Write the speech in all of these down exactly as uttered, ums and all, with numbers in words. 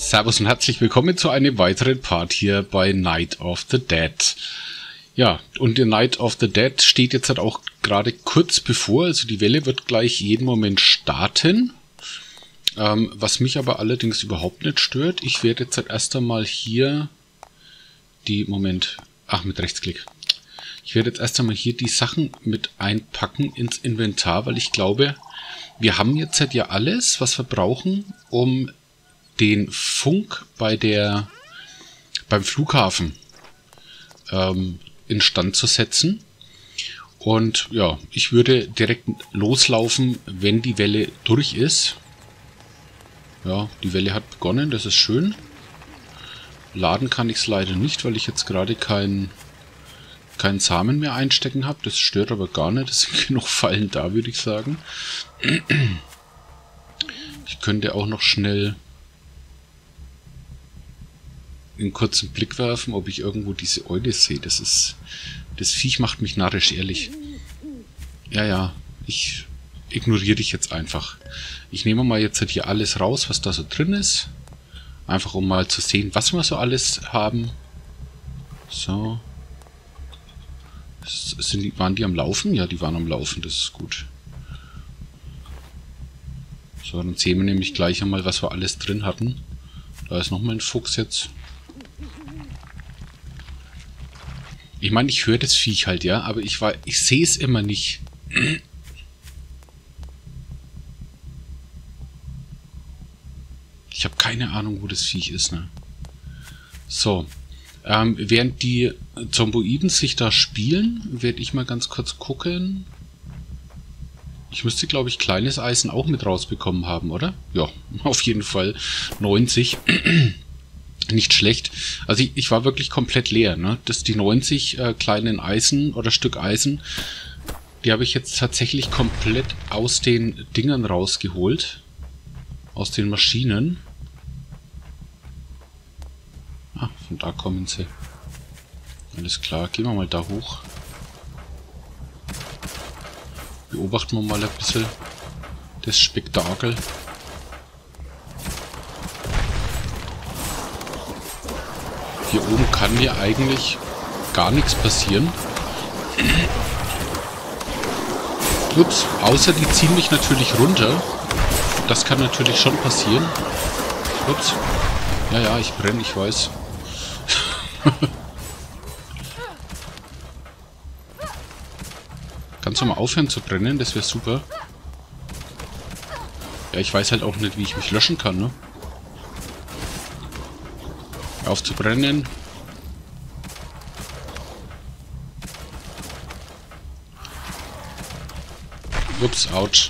Servus und herzlich willkommen zu einem weiteren Part hier bei Night of the Dead. Ja, und der Night of the Dead steht jetzt halt auch gerade kurz bevor, also die Welle wird gleich jeden Moment starten. Ähm, was mich aber allerdings überhaupt nicht stört, ich werde jetzt halt erst einmal hier die, Moment, ach mit Rechtsklick. Ich werde jetzt erst einmal hier die Sachen mit einpacken ins Inventar, weil ich glaube, wir haben jetzt halt ja alles, was wir brauchen, um den Funk bei der beim Flughafen ähm, instand zu setzen. Und ja, ich würde direkt loslaufen, wenn die Welle durch ist. Ja, die Welle hat begonnen, das ist schön. Laden kann ich es leider nicht, weil ich jetzt gerade keinen keinen Samen mehr einstecken habe. Das stört aber gar nicht, es sind genug Fallen da, würde ich sagen. Ich könnte auch noch schnell einen kurzen Blick werfen, ob ich irgendwo diese Eule sehe. Das ist, das Viech macht mich narrisch, ehrlich. Ja, ja, ich ignoriere dich jetzt einfach. Ich nehme mal jetzt halt hier alles raus, was da so drin ist. Einfach um mal zu sehen, was wir so alles haben. So. Sind die, waren die am Laufen? Ja, die waren am Laufen, das ist gut. So, dann sehen wir nämlich gleich einmal, was wir alles drin hatten. Da ist nochmal ein Fuchs jetzt. Ich meine, ich höre das Viech halt, ja, aber ich, war, ich sehe es immer nicht. Ich habe keine Ahnung, wo das Viech ist, ne? So. Ähm, während die Zomboiden sich da spielen, werde ich mal ganz kurz gucken. Ich müsste, glaube ich, kleines Eisen auch mit rausbekommen haben, oder? Ja, auf jeden Fall neunzig. Nicht schlecht. Also ich, ich war wirklich komplett leer, ne? Das die neunzig äh, kleinen Eisen oder Stück Eisen, die habe ich jetzt tatsächlich komplett aus den Dingern rausgeholt. Aus den Maschinen. Ah, von da kommen sie. Alles klar, gehen wir mal da hoch. Beobachten wir mal ein bisschen das Spektakel. Hier oben kann mir eigentlich gar nichts passieren. Ups, außer die ziehen mich natürlich runter. Das kann natürlich schon passieren. Ups. Ja, ja, ich brenne, ich weiß. Kannst du mal aufhören zu brennen? Das wäre super. Ja, ich weiß halt auch nicht, wie ich mich löschen kann, ne? Hör auf zu brennen. Ups, ouch.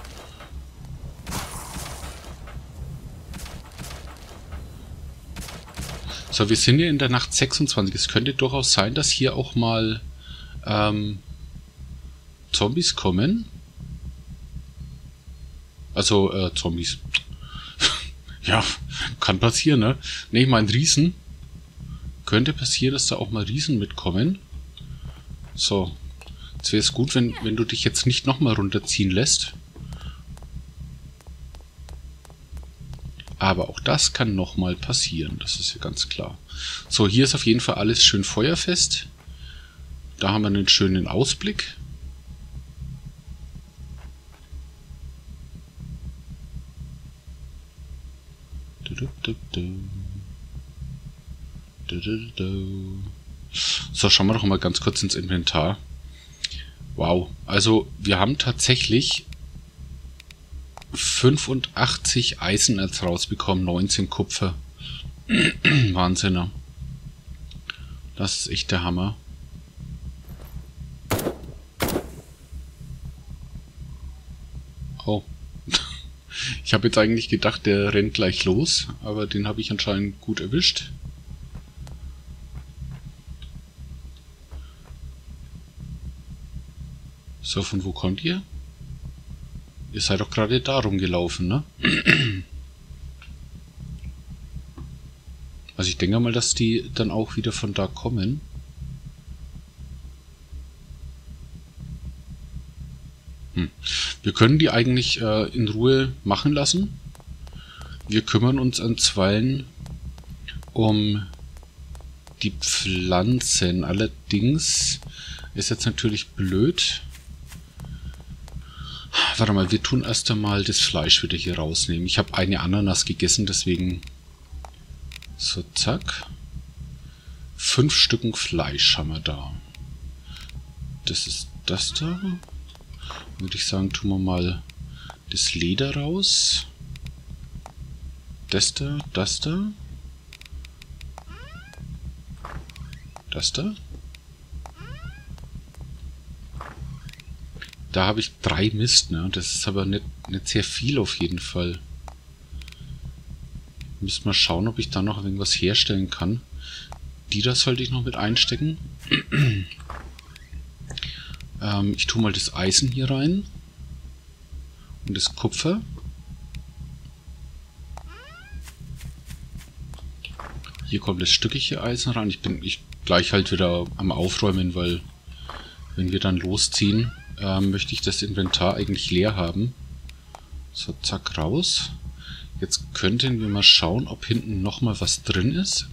So, wir sind hier in der Nacht sechsundzwanzig. Es könnte durchaus sein, dass hier auch mal ähm, Zombies kommen. Also, äh, Zombies. Ja, kann passieren, ne? Ne, ich meine Riesen. Könnte passieren, dass da auch mal Riesen mitkommen. So. Jetzt wäre es gut, wenn, wenn du dich jetzt nicht nochmal runterziehen lässt. Aber auch das kann nochmal passieren. Das ist ja ganz klar. So, hier ist auf jeden Fall alles schön feuerfest. Da haben wir einen schönen Ausblick. So, schauen wir doch mal ganz kurz ins Inventar. Wow, also wir haben tatsächlich fünfundachtzig Eisenerz rausbekommen, neunzehn Kupfer. Wahnsinn, ne? Das ist echt der Hammer. Oh. Ich habe jetzt eigentlich gedacht, der rennt gleich los, aber den habe ich anscheinend gut erwischt. So, von wo kommt ihr? Ihr seid doch gerade da rumgelaufen, ne? Also ich denke mal, dass die dann auch wieder von da kommen. Hm. Wir können die eigentlich äh, in Ruhe machen lassen. wir kümmern uns einstweilen um die Pflanzen. Allerdings ist jetzt natürlich blöd. Warte mal, wir tun erst einmal das Fleisch wieder hier rausnehmen. Ich habe eine Ananas gegessen, deswegen... So, zack. Fünf Stücken Fleisch haben wir da. Das ist das da. Würde ich sagen, tun wir mal das Leder raus. Das da, das da. Das da. Da habe ich drei Mist, ne? Das ist aber nicht, nicht sehr viel auf jeden Fall. Müssen wir schauen, ob ich da noch irgendwas herstellen kann. Die da sollte ich noch mit einstecken. ähm, ich tue mal das Eisen hier rein. Und das Kupfer. Hier kommt das stückige Eisen rein. Ich bin ich gleich halt wieder am Aufräumen, weil wenn wir dann losziehen, äh, möchte ich das Inventar eigentlich leer haben. So, zack, raus. Jetzt könnten wir mal schauen, ob hinten nochmal was drin ist.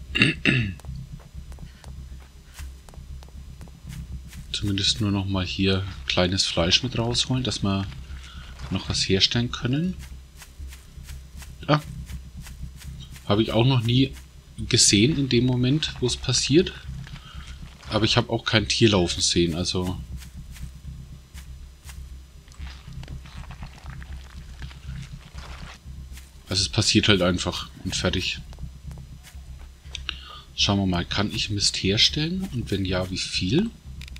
Zumindest nur nochmal hier kleines Fleisch mit rausholen, dass wir noch was herstellen können. Ja. Habe ich auch noch nie gesehen in dem Moment, wo es passiert. Aber ich habe auch kein Tier laufen sehen, also... Also es passiert halt einfach und fertig. Schauen wir mal, kann ich Mist herstellen? Und wenn ja, wie viel?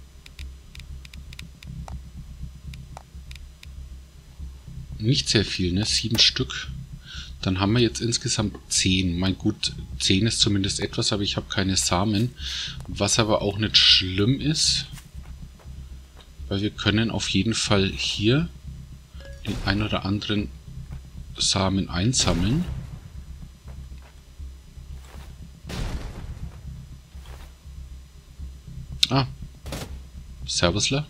Nicht sehr viel, ne? Sieben Stück. Dann haben wir jetzt insgesamt zehn. Mein gut, zehn ist zumindest etwas, aber ich habe keine Samen. Was aber auch nicht schlimm ist. Weil wir können auf jeden Fall hier den ein oder anderen Samen einsammeln. Ah. Servusler.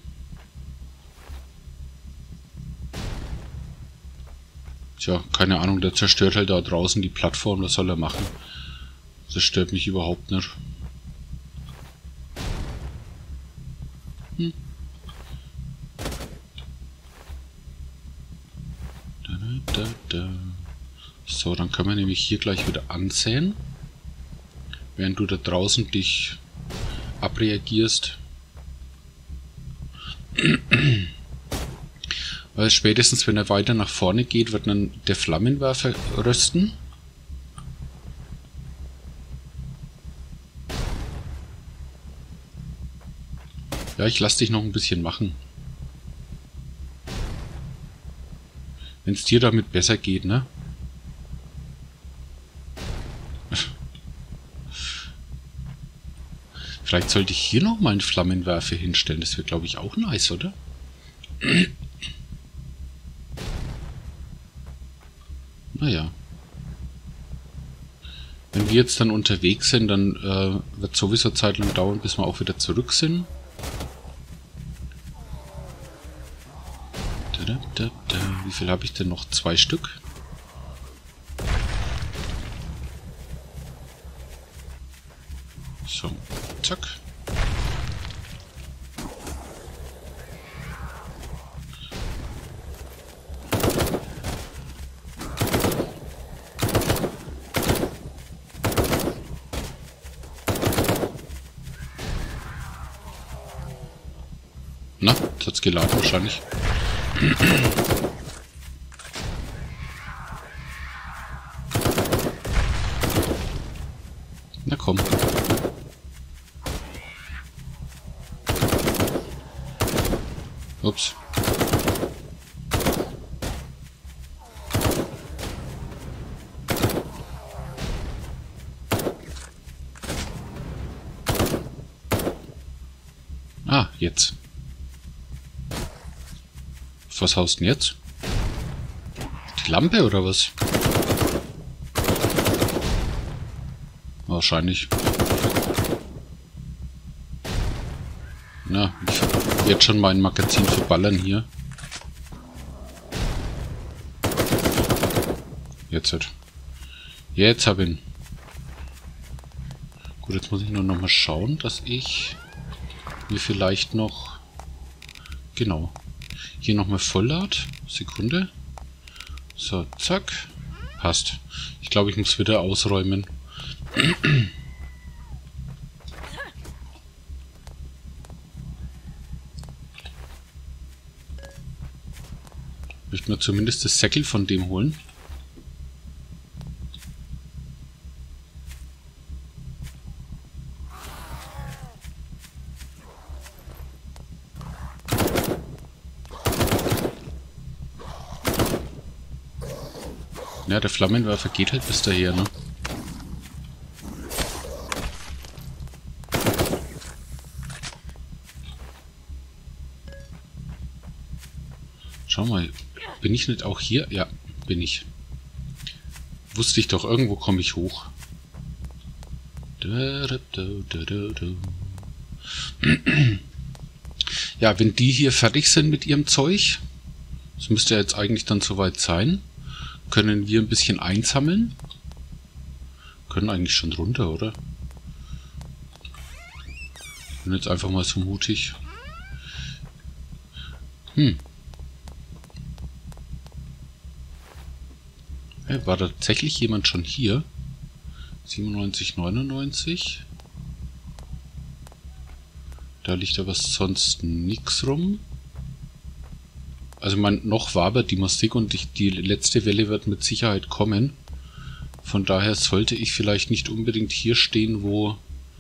Tja, keine Ahnung, der zerstört halt da draußen die Plattform, was soll er machen? Das stört mich überhaupt nicht. Hm. Da, da, da, da. So, dann können wir nämlich hier gleich wieder ansäen. Während du da draußen dich abreagierst. Weil spätestens, wenn er weiter nach vorne geht, wird dann der Flammenwerfer rösten. Ja, ich lasse dich noch ein bisschen machen. Wenn es dir damit besser geht, ne? Vielleicht sollte ich hier noch mal einen Flammenwerfer hinstellen. Das wäre, glaube ich, auch nice, oder? Naja. Wenn wir jetzt dann unterwegs sind, dann äh, wird sowieso Zeit lang dauern, bis wir auch wieder zurück sind. Da, da, da, da. Wie viel habe ich denn noch? Zwei Stück. So, zack. Na, jetzt hat's geladen wahrscheinlich. Na komm. Ups. Ah, jetzt. Was haust denn jetzt? Die Lampe oder was? Wahrscheinlich. Na, ich werde schon mein Magazin verballern hier. Jetzt halt. Jetzt habe ich ihn. Gut, jetzt muss ich nur noch mal schauen, dass ich mir vielleicht noch... Genau. Hier nochmal volllade. Sekunde. So, zack. Passt. Ich glaube, ich muss wieder ausräumen. Ich möchte mir zumindest das Säckel von dem holen. Ja, der Flammenwerfer geht halt bis daher, ne? Schau mal, bin ich nicht auch hier? Ja, bin ich. Wusste ich doch, irgendwo komme ich hoch. Ja, wenn die hier fertig sind mit ihrem Zeug, das müsste ja jetzt eigentlich dann soweit sein, können wir ein bisschen einsammeln. Können eigentlich schon runter, oder? Bin jetzt einfach mal so mutig. Hm. Hey, war tatsächlich jemand schon hier? siebenundneunzig, neunundneunzig. Da liegt aber sonst nichts rum. Also man, noch war aber die Musik und die, die letzte Welle wird mit Sicherheit kommen. Von daher sollte ich vielleicht nicht unbedingt hier stehen, wo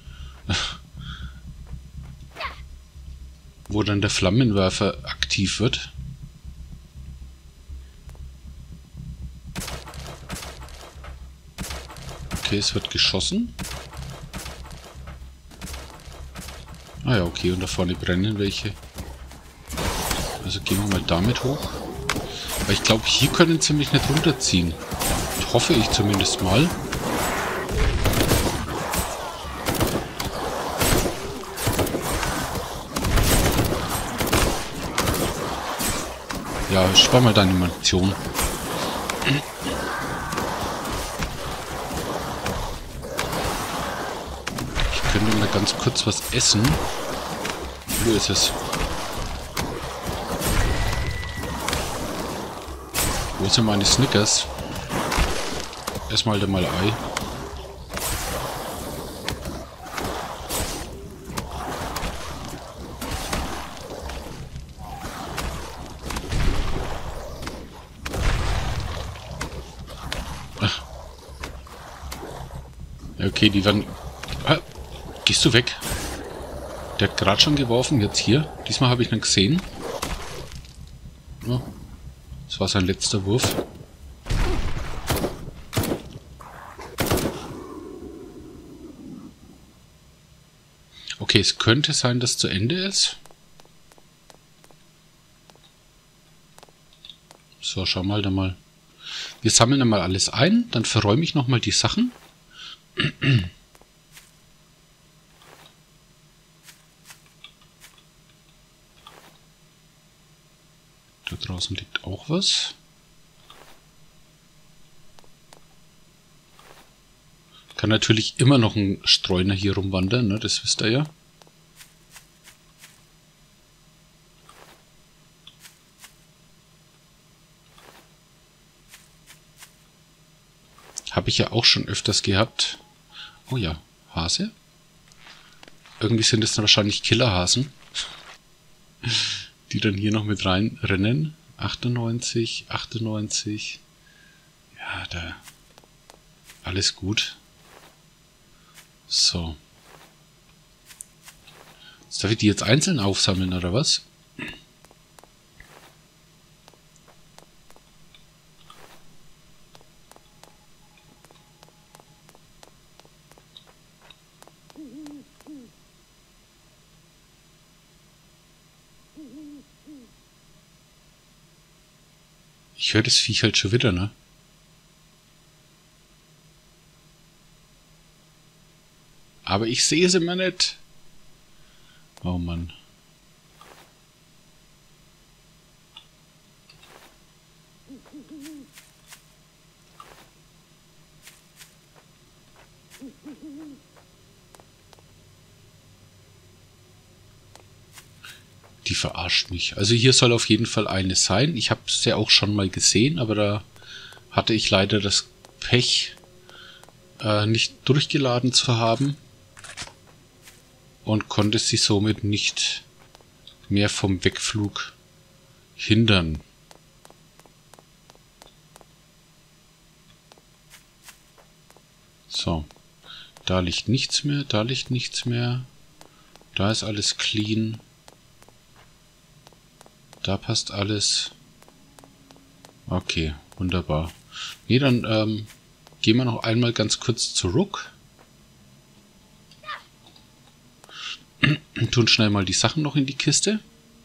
wo dann der Flammenwerfer aktiv wird. Okay, es wird geschossen. Ah ja, okay, und da vorne brennen welche. Also gehen wir mal damit hoch. Aber ich glaube, hier können sie mich nicht runterziehen. Hoffe ich zumindest mal. Ja, spar mal deine Munition. Ich könnte mal ganz kurz was essen. Wo ist es? Wo sind meine Snickers? Erstmal da mal Ei. Ach. Okay, die werden... Ah, gehst du weg? Der hat gerade schon geworfen, jetzt hier. Diesmal habe ich ihn gesehen. Ja. Das war sein letzter Wurf. Okay, es könnte sein, dass zu Ende ist. So, schau mal da mal. Wir sammeln einmal alles ein, dann verräume ich nochmal die Sachen. Da draußen liegt auch was. Kann natürlich immer noch ein Streuner hier rumwandern, ne? Das wisst ihr ja. Habe ich ja auch schon öfters gehabt. Oh ja, Hase. Irgendwie sind es dann wahrscheinlich Killerhasen, die dann hier noch mit reinrennen. achtundneunzig, achtundneunzig. Ja, da. Alles gut. So. Jetzt darf ich die jetzt einzeln aufsammeln, oder was? Ich höre das Viech halt schon wieder, ne? Aber ich sehe sie immer nicht. Oh Mann. Die verarscht mich. Also hier soll auf jeden Fall eine sein. Ich habe es ja auch schon mal gesehen, aber da hatte ich leider das Pech, äh, nicht durchgeladen zu haben. Und konnte sie somit nicht mehr vom Wegflug hindern. So. Da liegt nichts mehr, da liegt nichts mehr. Da ist alles clean. Da passt alles. Okay, wunderbar. Ne, dann ähm, gehen wir noch einmal ganz kurz zurück. Tun schnell mal die Sachen noch in die Kiste.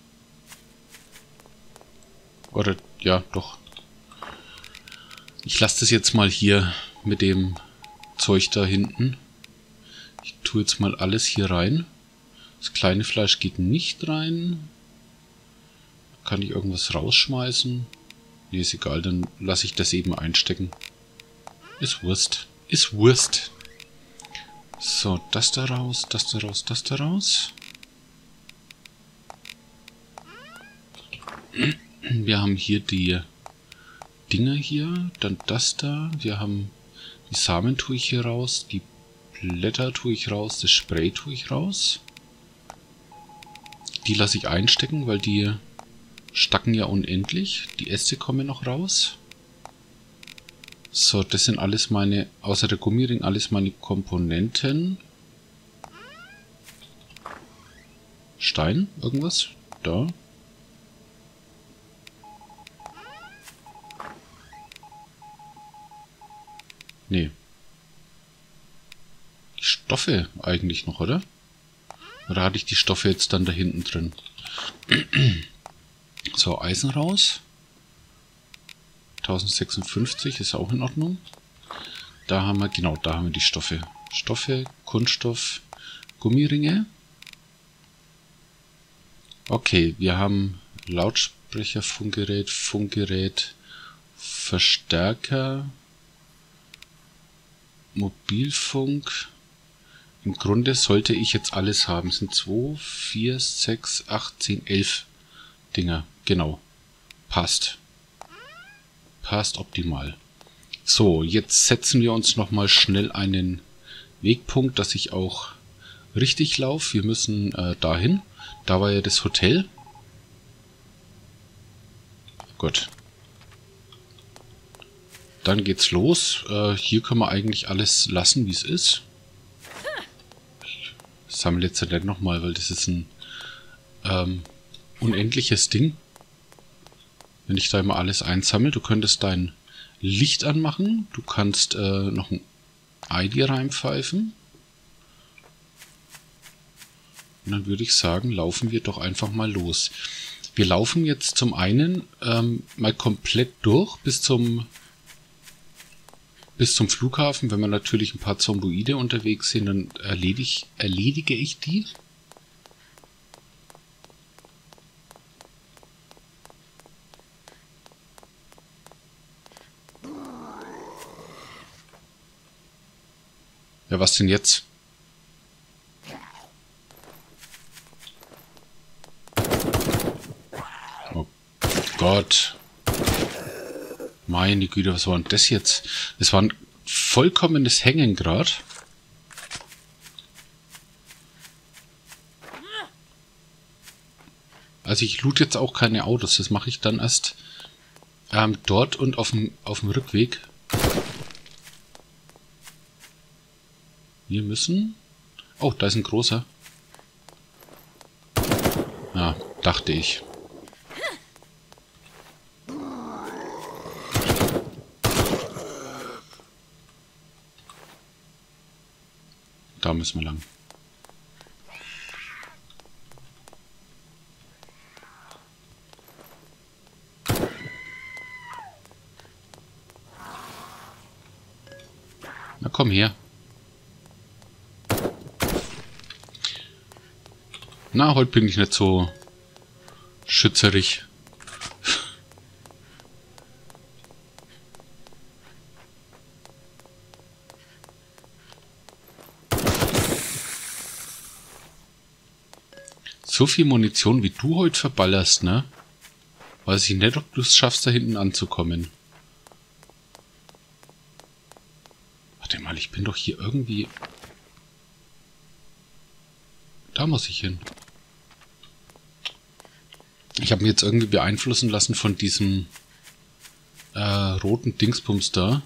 Oder, ja, doch. Ich lasse das jetzt mal hier mit dem Zeug da hinten. Ich tue jetzt mal alles hier rein. Das kleine Fleisch geht nicht rein. Kann ich irgendwas rausschmeißen? Nee, ist egal, dann lasse ich das eben einstecken. Ist Wurst. Ist Wurst. So, das da raus, das da raus, das da raus. Wir haben hier die Dinger hier, dann das da. Wir haben die Samen tue ich hier raus, die Blätter tue ich raus, das Spray tue ich raus. Die lasse ich einstecken, weil die stacken ja unendlich. Die Äste kommen noch raus. So, das sind alles meine, außer der Gummiring, alles meine Komponenten. Stein, irgendwas? Da. Nee. Die Stoffe eigentlich noch, oder? Oder hatte ich die Stoffe jetzt dann da hinten drin? So, Eisen raus. tausendsechsundfünfzig ist auch in Ordnung. Da haben wir, genau, da haben wir die Stoffe. Stoffe, Kunststoff, Gummiringe. Okay, wir haben Lautsprecher, Funkgerät, Funkgerät, Verstärker, Mobilfunk. Im Grunde sollte ich jetzt alles haben. Es sind zwei, vier, sechs, acht, zehn, elf Dinger. Genau. Passt. Passt optimal. So, jetzt setzen wir uns nochmal schnell einen Wegpunkt, dass ich auch richtig laufe. Wir müssen äh, dahin. Da war ja das Hotel. Gut. Dann geht's los. Äh, hier können wir eigentlich alles lassen, wie es ist. Ich sammle jetzt nicht nochmal, weil das ist ein ähm, unendliches Ding. Wenn ich da immer alles einsammle, du könntest dein Licht anmachen. Du kannst äh, noch ein I D reinpfeifen. Und dann würde ich sagen, laufen wir doch einfach mal los. Wir laufen jetzt zum einen ähm, mal komplett durch bis zum bis zum Flughafen. Wenn wir natürlich ein paar Zomboide unterwegs sind, dann erledig, erledige ich die. Ja, was denn jetzt? Oh Gott. Meine Güte, was war denn das jetzt? Das war ein vollkommenes Hängen gerade. Also ich loot jetzt auch keine Autos. Das mache ich dann erst ähm, dort und auf dem, auf dem Rückweg. Wir müssen... Oh, da ist ein großer. Ja, dachte ich. Da müssen wir lang. Na komm her. Na, heute bin ich nicht so schützerig. So viel Munition, wie du heute verballerst, ne? Weiß ich nicht, ob du es schaffst, da hinten anzukommen. Warte mal, ich bin doch hier irgendwie... Da muss ich hin. Ich habe mich jetzt irgendwie beeinflussen lassen von diesem äh, roten Dingsbums da.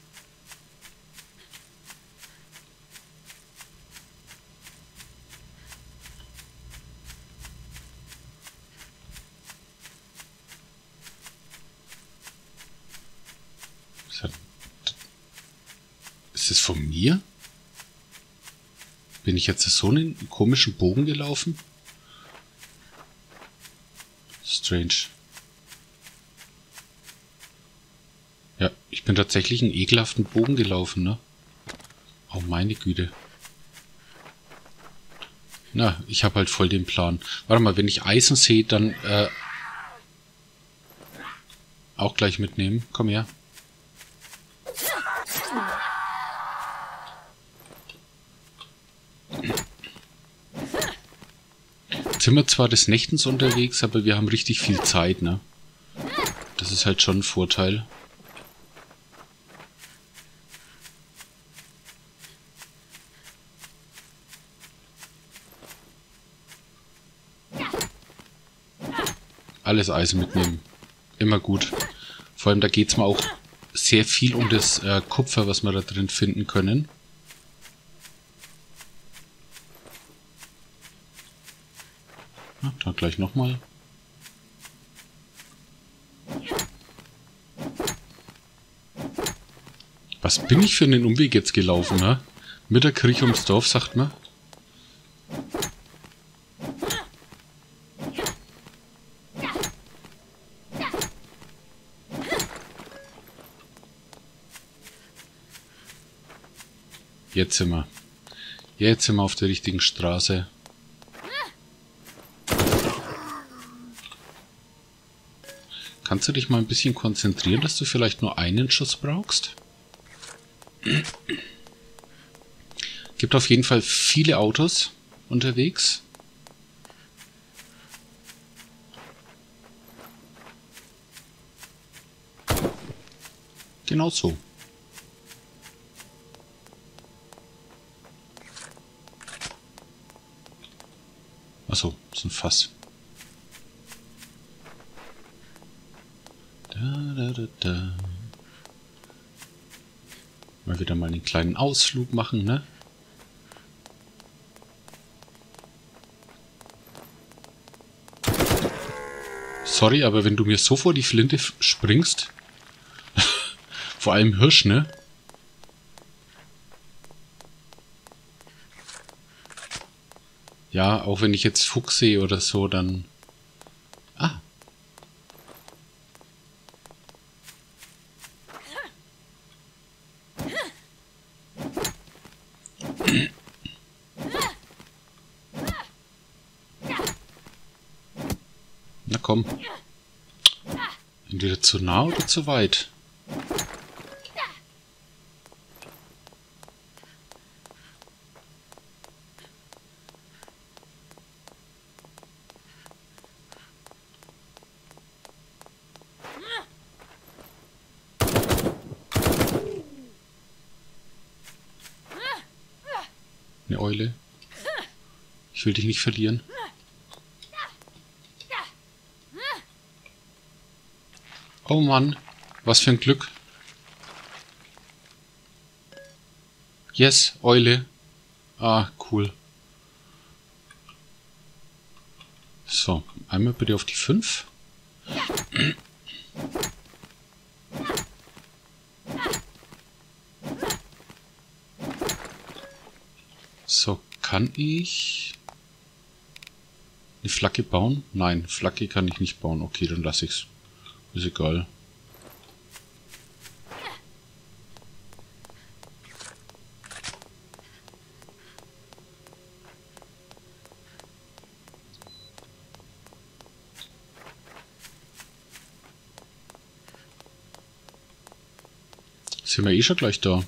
Ist das von mir? Bin ich jetzt so einen komischen Bogen gelaufen? Strange. Ja, ich bin tatsächlich einen ekelhaften Bogen gelaufen, ne? Oh, meine Güte. Na, ich habe halt voll den Plan. Warte mal, wenn ich Eisen sehe, dann äh, auch gleich mitnehmen. Komm her. Jetzt sind wir zwar des Nächtens unterwegs, aber wir haben richtig viel Zeit, ne? Das ist halt schon ein Vorteil. Alles Eisen mitnehmen. Immer gut. Vor allem da geht es mir auch sehr viel um das äh, Kupfer, was wir da drin finden können. Ja, da gleich nochmal. Was bin ich für einen Umweg jetzt gelaufen, ne? Mit der Kirche ums Dorf, sagt man. Jetzt sind wir. Jetzt sind wir auf der richtigen Straße. Kannst du dich mal ein bisschen konzentrieren, dass du vielleicht nur einen Schuss brauchst? Gibt auf jeden Fall viele Autos unterwegs. Genau so. Achso, das ist ein Fass. Da, da, da, da. Mal wieder mal einen kleinen Ausflug machen, ne? Sorry, aber wenn du mir so vor die Flinte springst, vor allem Hirsch, ne? Ja, auch wenn ich jetzt Fuchs sehe oder so, dann... Ah. Na komm. Entweder zu nah oder zu weit. Eine Eule. Ich will dich nicht verlieren. Oh Mann, was für ein Glück. Yes, Eule. Ah, cool. So, einmal bitte auf die fünf. So, kann ich eine Flagge bauen? Nein, Flagge kann ich nicht bauen. Okay, dann lasse ich's. Ist egal. Sind wir eh schon gleich da.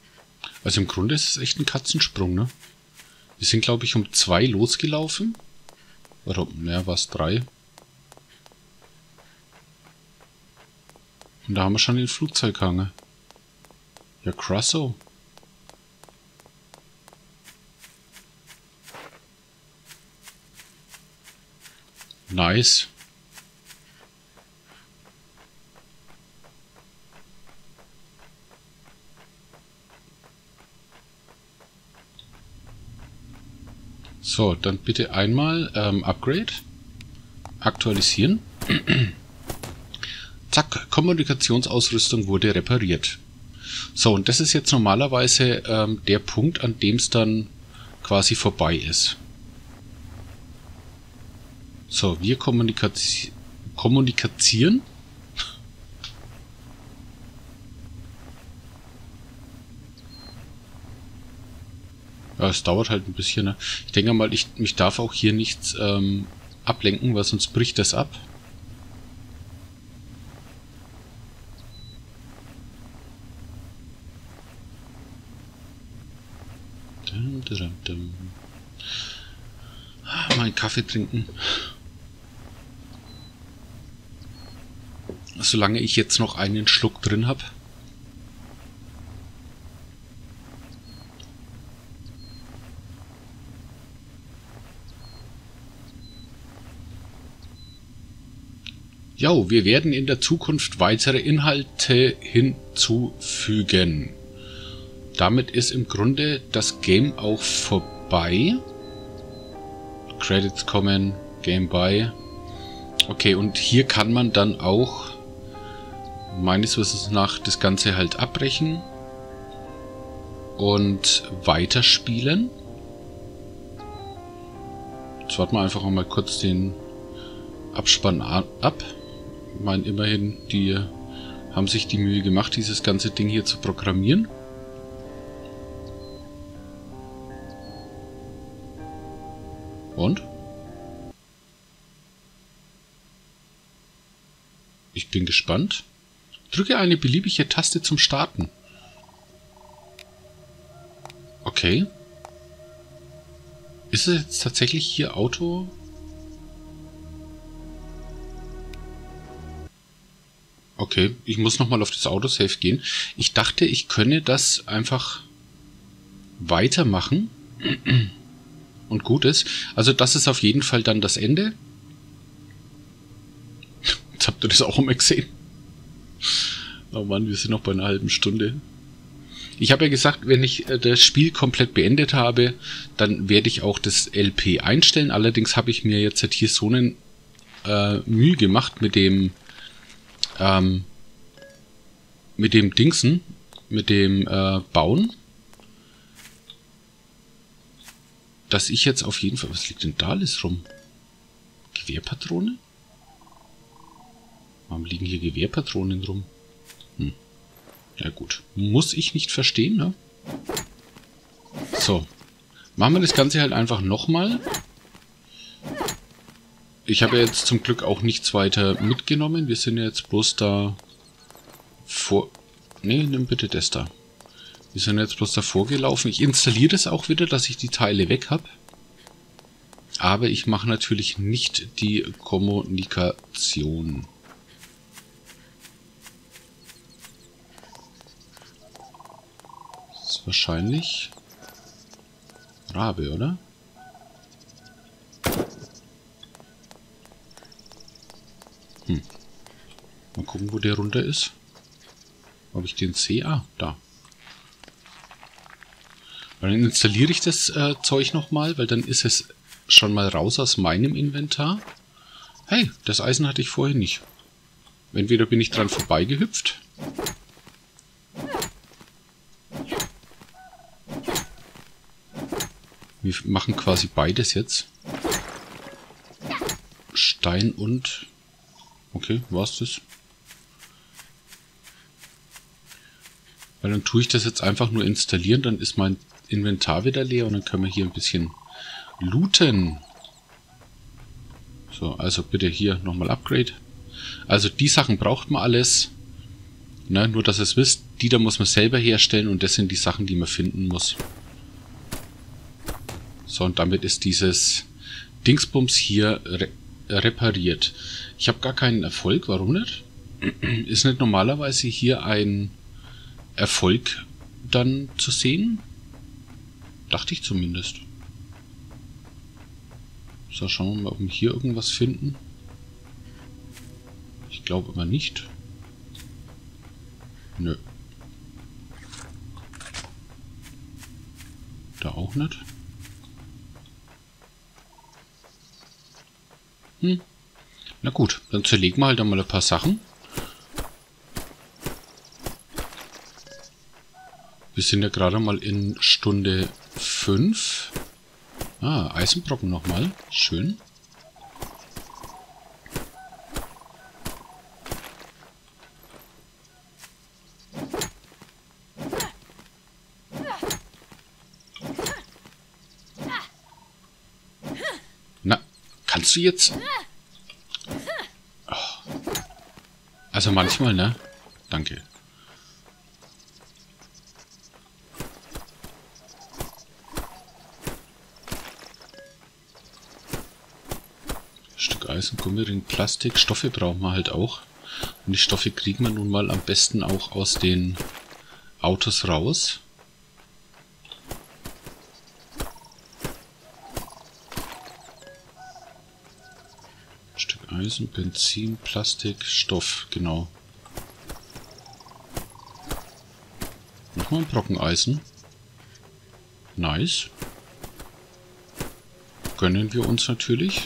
Also im Grunde ist es echt ein Katzensprung, ne? Wir sind, glaube ich, um zwei losgelaufen. Oder, naja, war es drei. Und da haben wir schon den Flugzeughanger. Ja, krasso. Nice. So, dann bitte einmal ähm, Upgrade. Aktualisieren. Zack, Kommunikationsausrüstung wurde repariert. So, und das ist jetzt normalerweise ähm, der Punkt, an dem es dann quasi vorbei ist. So, wir kommunikazi kommunizieren. Ja, es dauert halt ein bisschen. Ne? Ich denke mal, ich mich darf auch hier nichts ähm, ablenken, weil sonst bricht das ab. Dum, dum, dum. Ah, mal einen Kaffee trinken. Solange ich jetzt noch einen Schluck drin habe. Jo, wir werden in der Zukunft weitere Inhalte hinzufügen. Damit ist im Grunde das Game auch vorbei. Credits kommen, Game by. Okay, und hier kann man dann auch meines Wissens nach das Ganze halt abbrechen und weiterspielen. Jetzt warten wir einfach mal kurz den Abspann ab. Ich meine, immerhin, die haben sich die Mühe gemacht, dieses ganze Ding hier zu programmieren. Und? Ich bin gespannt. Drücke eine beliebige Taste zum Starten. Okay. Ist es jetzt tatsächlich hier Auto? Okay, ich muss nochmal auf das Autosave gehen. Ich dachte, ich könne das einfach weitermachen. Und gut ist. Also das ist auf jeden Fall dann das Ende. Jetzt habt ihr das auch mal gesehen. Oh Mann, wir sind noch bei einer halben Stunde. Ich habe ja gesagt, wenn ich das Spiel komplett beendet habe, dann werde ich auch das L P einstellen. Allerdings habe ich mir jetzt hier so einen äh, Mühe gemacht mit dem ähm, mit dem Dingsen, mit dem äh, Bauen, dass ich jetzt auf jeden Fall... Was liegt denn da alles rum? Gewehrpatrone? Warum liegen hier Gewehrpatronen rum? Hm. Ja gut. Muss ich nicht verstehen, ne? So. Machen wir das Ganze halt einfach nochmal. Ich habe ja jetzt zum Glück auch nichts weiter mitgenommen. Wir sind ja jetzt bloß da vor... Ne, nimm bitte das da. Wir sind jetzt bloß davor gelaufen. Ich installiere das auch wieder, dass ich die Teile weg habe. Aber ich mache natürlich nicht die Kommunikation. Das ist wahrscheinlich Rabe, oder? Hm. Mal gucken, wo der runter ist. Ob ich den sehe? Ah, da. Dann installiere ich das äh, Zeug nochmal, weil dann ist es schon mal raus aus meinem Inventar. Hey, das Eisen hatte ich vorhin nicht. Entweder bin ich dran vorbeigehüpft. Wir machen quasi beides jetzt. Stein und... Okay, war's das? Weil dann tue ich das jetzt einfach nur installieren, dann ist mein Inventar wieder leer und dann können wir hier ein bisschen looten. So, also bitte hier nochmal Upgrade. Also die Sachen braucht man alles. Ne, nur, dass ihr es wisst, die da muss man selber herstellen und das sind die Sachen, die man finden muss. So, und damit ist dieses Dingsbums hier re repariert. Ich habe gar keinen Erfolg, warum nicht? Ist nicht normalerweise hier ein Erfolg dann zu sehen? Dachte ich zumindest. So, schauen wir mal, ob wir hier irgendwas finden. Ich glaube aber nicht. Nö. Da auch nicht. Hm. Na gut, dann zerlegen wir halt einmal ein paar Sachen. Wir sind ja gerade mal in Stunde fünf. Ah, Eisenbrocken nochmal. Schön. Na, kannst du jetzt... Oh. Also manchmal, ne? Danke. Stück Eisen, Gummiring, Plastik. Stoffe brauchen wir halt auch. Und die Stoffe kriegen wir nun mal am besten auch aus den Autos raus. Stück Eisen, Benzin, Plastik, Stoff, genau. Nochmal ein Brocken Eisen. Nice. Gönnen wir uns natürlich.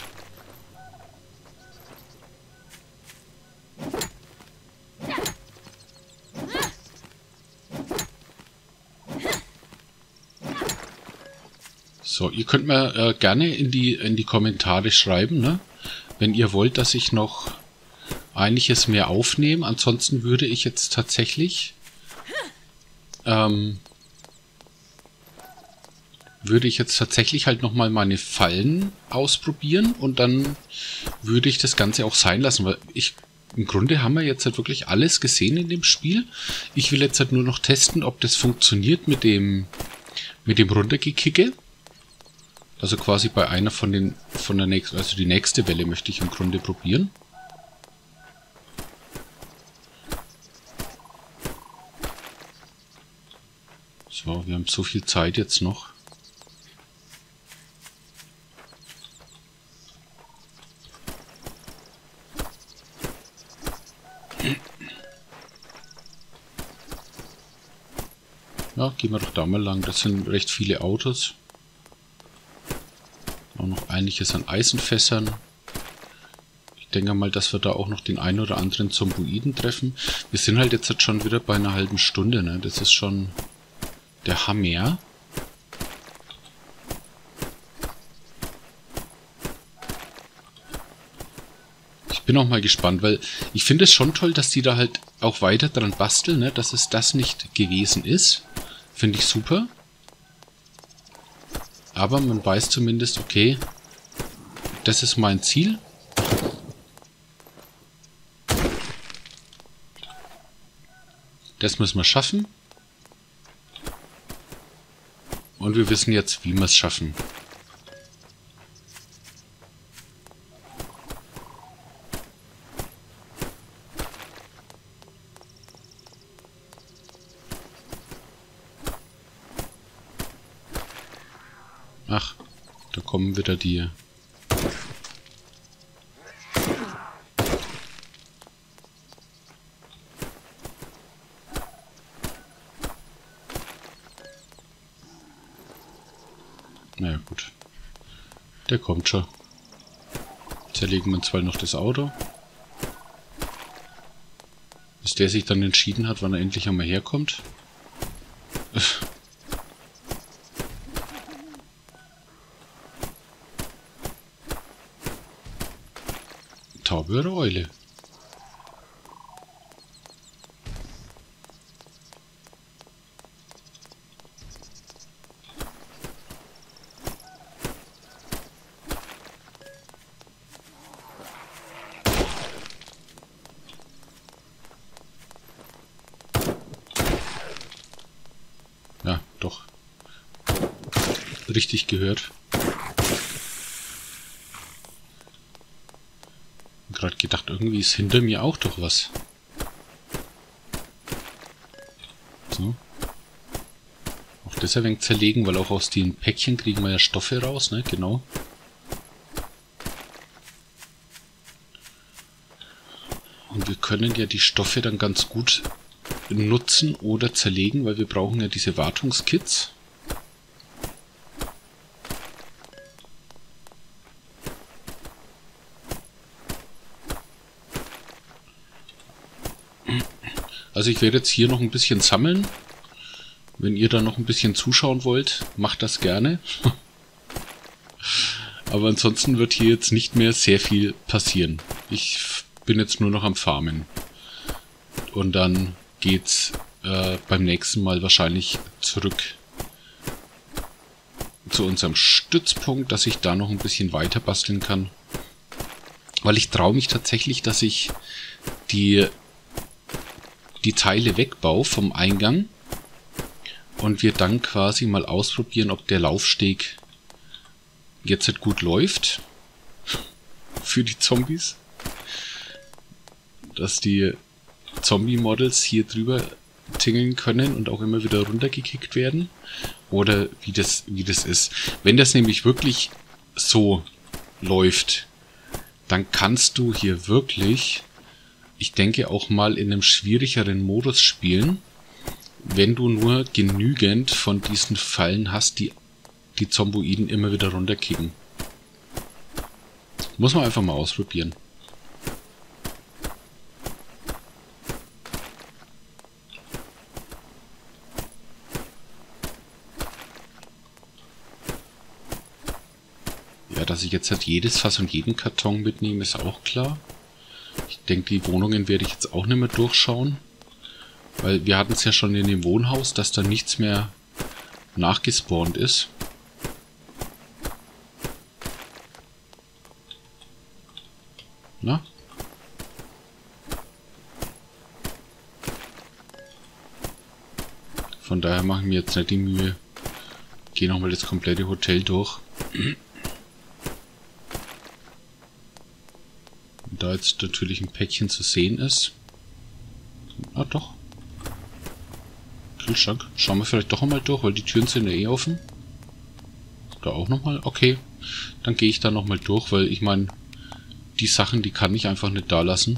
So, ihr könnt mir äh, gerne in die, in die Kommentare schreiben, ne? Wenn ihr wollt, dass ich noch einiges mehr aufnehme. Ansonsten würde ich jetzt tatsächlich ähm, würde ich jetzt tatsächlich halt nochmal meine Fallen ausprobieren und dann würde ich das Ganze auch sein lassen, weil ich im Grunde haben wir jetzt halt wirklich alles gesehen in dem Spiel. Ich will jetzt halt nur noch testen, ob das funktioniert mit dem mit dem Runtergekicke. Also quasi bei einer von den, von der nächsten, also die nächste Welle möchte ich im Grunde probieren. So, wir haben so viel Zeit jetzt noch. Ja, gehen wir doch da mal lang. Das sind recht viele Autos. Auch noch einiges an Eisenfässern. Ich denke mal, dass wir da auch noch den einen oder anderen Zomboiden treffen. Wir sind halt jetzt schon wieder bei einer halben Stunde, ne? Das ist schon der Hammer. Ich bin auch mal gespannt, weil ich finde es schon toll, dass die da halt auch weiter dran basteln, ne? Dass es das nicht gewesen ist. Finde ich super. Aber man weiß zumindest, okay, das ist mein Ziel. Das müssen wir schaffen. Und wir wissen jetzt, wie wir es schaffen. Ach, da kommen wieder die... Naja, gut. Der kommt schon. Zerlegen wir zwar noch das Auto. Bis der sich dann entschieden hat, wann er endlich einmal herkommt. Taube oder Eule? Ja, doch. Richtig gehört. Gerade gedacht, irgendwie ist hinter mir auch doch was. So. Auch das ein wenig zerlegen, weil auch aus den Päckchen kriegen wir ja Stoffe raus, ne? Genau. Und wir können ja die Stoffe dann ganz gut nutzen oder zerlegen, weil wir brauchen ja diese Wartungskits. Also ich werde jetzt hier noch ein bisschen sammeln. Wenn ihr da noch ein bisschen zuschauen wollt, macht das gerne. Aber ansonsten wird hier jetzt nicht mehr sehr viel passieren. Ich bin jetzt nur noch am Farmen. Und dann geht's äh, beim nächsten Mal wahrscheinlich zurück zu unserem Stützpunkt, dass ich da noch ein bisschen weiter basteln kann. Weil ich traue mich tatsächlich, dass ich die, die Teile wegbaue vom Eingang und wir dann quasi mal ausprobieren, ob der Laufsteg jetzt halt gut läuft für die Zombies. Dass die Zombie-Models hier drüber tingeln können und auch immer wieder runtergekickt werden. Oder wie das, wie das ist. Wenn das nämlich wirklich so läuft, dann kannst du hier wirklich, ich denke auch mal in einem schwierigeren Modus spielen, wenn du nur genügend von diesen Fallen hast, die die Zomboiden immer wieder runterkicken. Muss man einfach mal ausprobieren. Ja, dass ich jetzt halt jedes Fass und jeden Karton mitnehme, ist auch klar. Ich denke, die Wohnungen werde ich jetzt auch nicht mehr durchschauen. Weil wir hatten es ja schon in dem Wohnhaus, dass da nichts mehr nachgespawnt ist. Na? Von daher machen wir jetzt nicht die Mühe. Gehe nochmal das komplette Hotel durch. Und da jetzt natürlich ein Päckchen zu sehen ist. Ah, doch. Kühlschrank. Schauen wir vielleicht doch einmal durch, weil die Türen sind ja eh offen. Da auch nochmal. Okay. Dann gehe ich da nochmal durch, weil ich meine, die Sachen, die kann ich einfach nicht da lassen.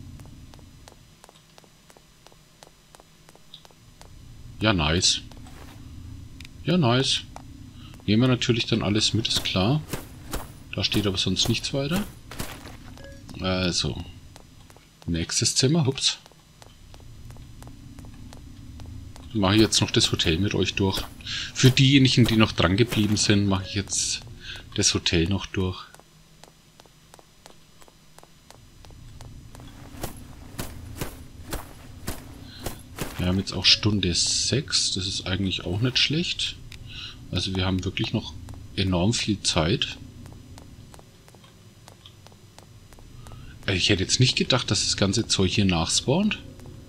Ja, nice. Ja, nice. Nehmen wir natürlich dann alles mit, ist klar. Da steht aber sonst nichts weiter. Also. Nächstes Zimmer. Ups. Mache ich jetzt noch das Hotel mit euch durch. Für diejenigen, die noch dran geblieben sind, mache ich jetzt das Hotel noch durch. Wir haben jetzt auch Stunde sechs. Das ist eigentlich auch nicht schlecht. Also wir haben wirklich noch enorm viel Zeit. Ich hätte jetzt nicht gedacht, dass das ganze Zeug hier nachspawnt.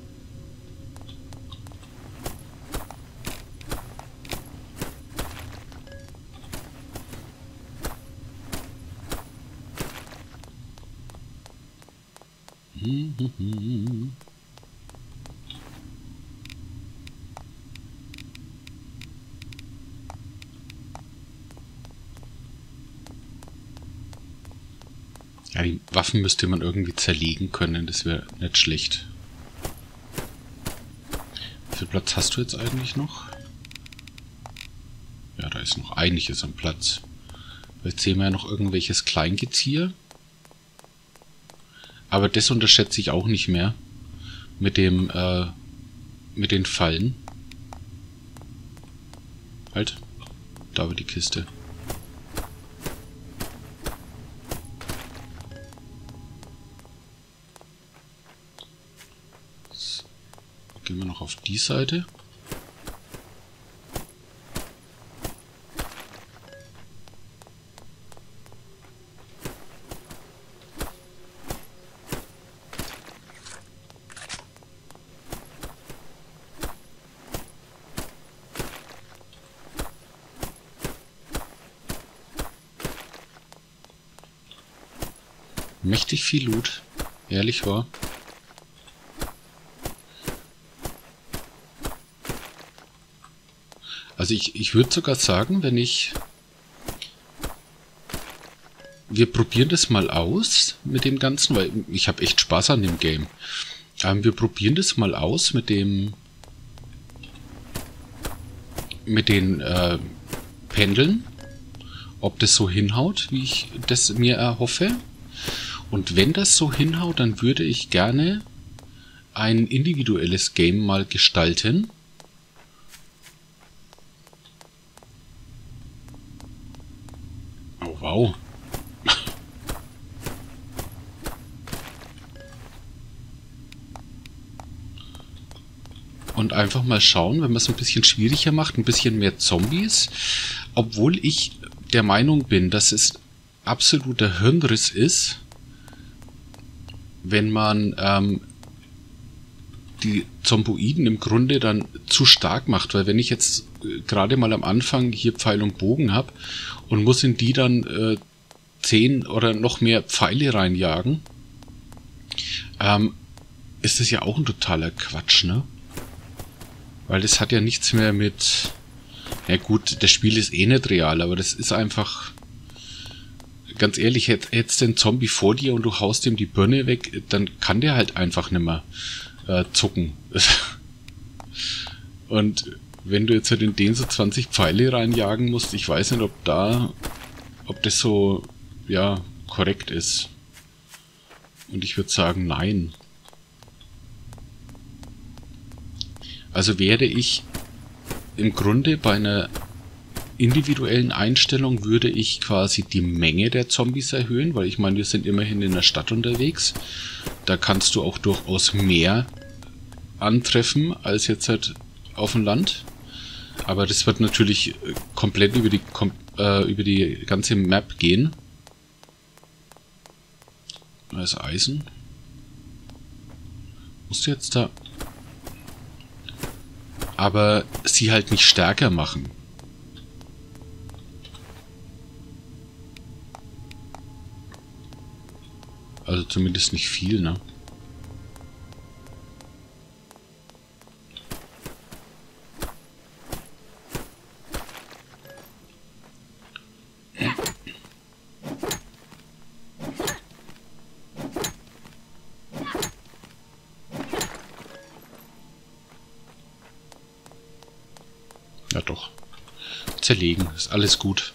Hm, hm, hm. Ja, die Waffen müsste man irgendwie zerlegen können, das wäre nicht schlecht. Wie viel Platz hast du jetzt eigentlich noch? Ja, da ist noch einiges am Platz. Jetzt sehen wir ja noch irgendwelches Kleingetier. Aber das unterschätze ich auch nicht mehr. Mit dem, äh, mit den Fallen. Halt. Da war die Kiste. So. Gehen wir noch auf die Seite. Mächtig viel Loot. Ehrlich wahr. Also ich, ich würde sogar sagen, wenn ich... Wir probieren das mal aus mit dem Ganzen, weil ich habe echt Spaß an dem Game. Ähm, wir probieren das mal aus mit dem... mit den äh, Pendeln. Ob das so hinhaut, wie ich das mir erhoffe. Und wenn das so hinhaut, dann würde ich gerne ein individuelles Game mal gestalten. Oh, wow. Und einfach mal schauen, wenn man es ein bisschen schwieriger macht, ein bisschen mehr Zombies. Obwohl ich der Meinung bin, dass es absoluter Hirnriss ist, wenn man ähm, die Zomboiden im Grunde dann zu stark macht. Weil wenn ich jetzt äh, gerade mal am Anfang hier Pfeil und Bogen habe und muss in die dann äh, zehn oder noch mehr Pfeile reinjagen, ähm, ist das ja auch ein totaler Quatsch, ne? Weil das hat ja nichts mehr mit... Ja gut, das Spiel ist eh nicht real, aber das ist einfach... Ganz ehrlich, hättest du einen Zombie vor dir und du haust ihm die Birne weg, dann kann der halt einfach nicht mehr äh, zucken. Und wenn du jetzt halt in den so zwanzig Pfeile reinjagen musst, ich weiß nicht, ob da... ob das so, ja, korrekt ist. Und ich würde sagen, nein. Also wäre ich im Grunde bei einer individuellen Einstellung, würde ich quasi die Menge der Zombies erhöhen, weil ich meine, wir sind immerhin in der Stadt unterwegs. Da kannst du auch durchaus mehr antreffen als jetzt halt auf dem Land. Aber das wird natürlich komplett über die, äh, über die ganze Map gehen. Da ist Eisen. Musst du jetzt da... Aber sie halt nicht stärker machen. Also zumindest nicht viel, ne? Ja doch. Zerlegen, ist alles gut.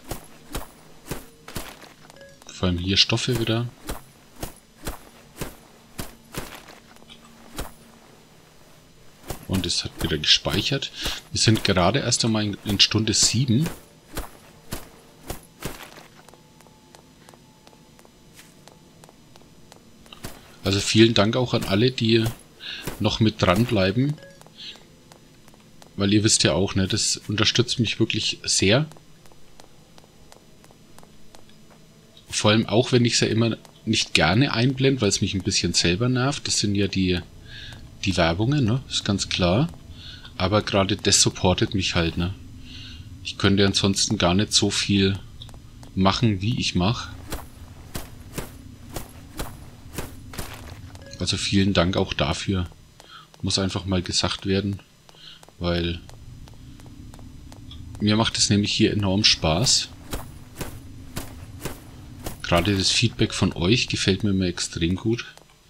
Vor allem hier Stoffe wieder. Und es hat wieder gespeichert. Wir sind gerade erst einmal in Stunde sieben. Also vielen Dank auch an alle, die noch mit dranbleiben. Weil ihr wisst ja auch, ne, das unterstützt mich wirklich sehr. Vor allem auch, wenn ich es ja immer nicht gerne einblende, weil es mich ein bisschen selber nervt. Das sind ja die, die Werbungen, ne, ist ganz klar. Aber gerade das supportet mich halt, ne. Ich könnte ansonsten gar nicht so viel machen, wie ich mache. Also vielen Dank auch dafür. Muss einfach mal gesagt werden. Weil mir macht es nämlich hier enorm Spaß. Gerade das Feedback von euch gefällt mir immer extrem gut.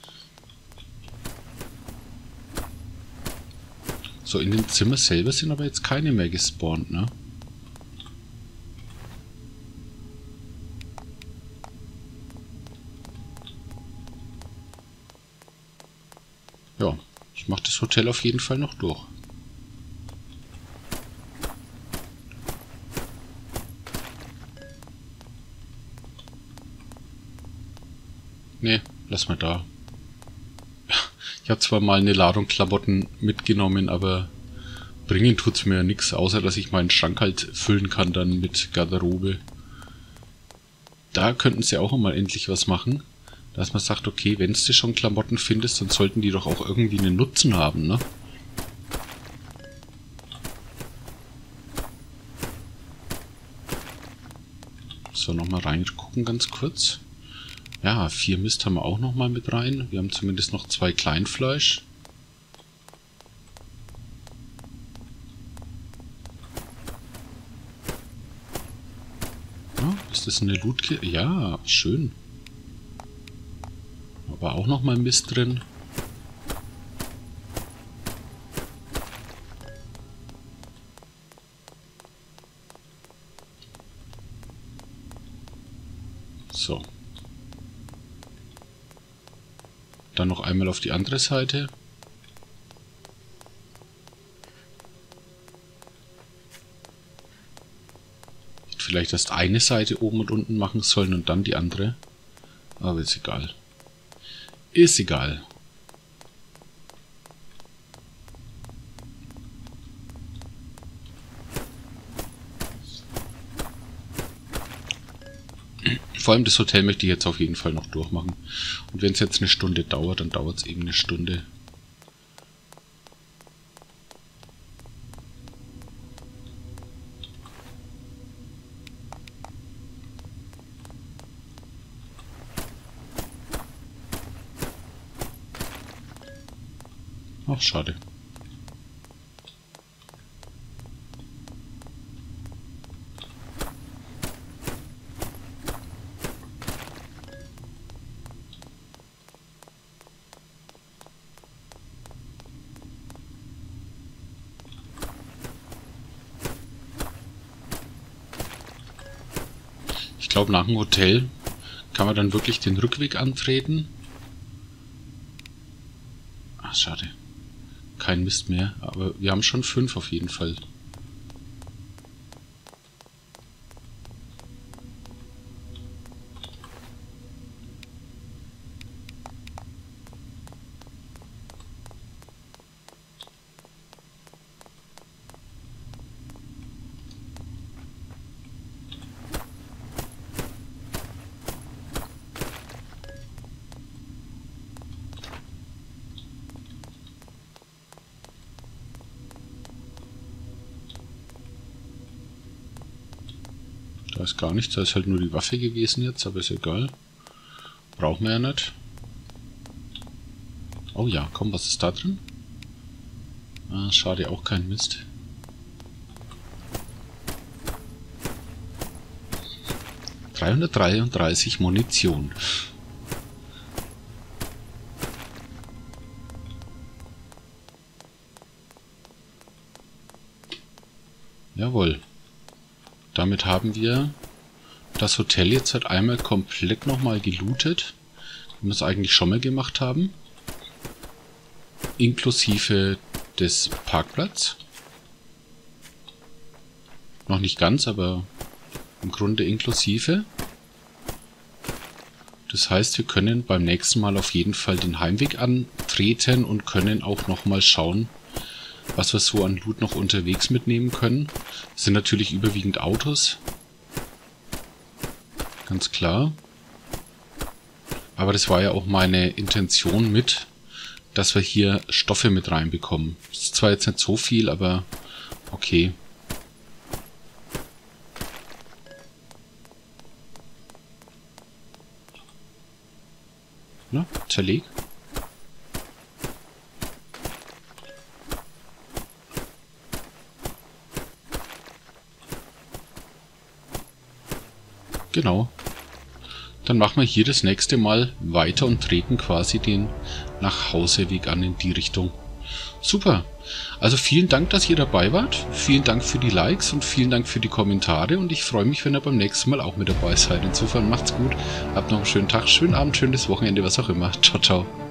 So, in dem Zimmer selber sind aber jetzt keine mehr gespawnt, ne? Ja, ich mache das Hotel auf jeden Fall noch durch. Ne, lass mal da. Ich habe zwar mal eine Ladung Klamotten mitgenommen, aber bringen tut's mir ja nichts, außer dass ich meinen Schrank halt füllen kann dann mit Garderobe. Da könnten sie auch mal endlich was machen, dass man sagt, okay, wenn du schon Klamotten findest, dann sollten die doch auch irgendwie einen Nutzen haben, ne? So, nochmal reingucken ganz kurz. Ja, vier Mist haben wir auch nochmal mit rein. Wir haben zumindest noch zwei Kleinfleisch. Ja, ist das eine Lootkiste? Ja, schön. Aber auch nochmal Mist drin. So. Dann noch einmal auf die andere Seite. Vielleicht erst eine Seite oben und unten machen sollen und dann die andere. Aber ist egal. Ist egal. Vor allem das Hotel möchte ich jetzt auf jeden Fall noch durchmachen. Und wenn es jetzt eine Stunde dauert, dann dauert es eben eine Stunde. Ach, schade. Ich glaube, nach dem Hotel kann man dann wirklich den Rückweg antreten. Ach, schade. Kein Mist mehr, aber wir haben schon fünf auf jeden Fall. Da ist gar nichts, da ist halt nur die Waffe gewesen jetzt, aber ist egal. Brauchen wir ja nicht. Oh ja, komm, was ist da drin? Ah, schade, auch kein Mist. dreihundertdreiunddreißig Munition. Jawohl. Damit haben wir das Hotel jetzt halt einmal komplett nochmal gelootet, wie wir es eigentlich schon mal gemacht haben. Inklusive des Parkplatzes. Noch nicht ganz, aber im Grunde inklusive. Das heißt, wir können beim nächsten Mal auf jeden Fall den Heimweg antreten und können auch nochmal schauen, was wir so an Loot noch unterwegs mitnehmen können. Das sind natürlich überwiegend Autos. Ganz klar. Aber das war ja auch meine Intention mit, dass wir hier Stoffe mit reinbekommen. Das ist zwar jetzt nicht so viel, aber okay. Na, zerleg. Genau. Dann machen wir hier das nächste Mal weiter und treten quasi den Nachhauseweg an in die Richtung. Super. Also vielen Dank, dass ihr dabei wart. Vielen Dank für die Likes und vielen Dank für die Kommentare. Und ich freue mich, wenn ihr beim nächsten Mal auch mit dabei seid. Insofern macht's gut. Habt noch einen schönen Tag, schönen Abend, schönes Wochenende, was auch immer. Ciao, ciao.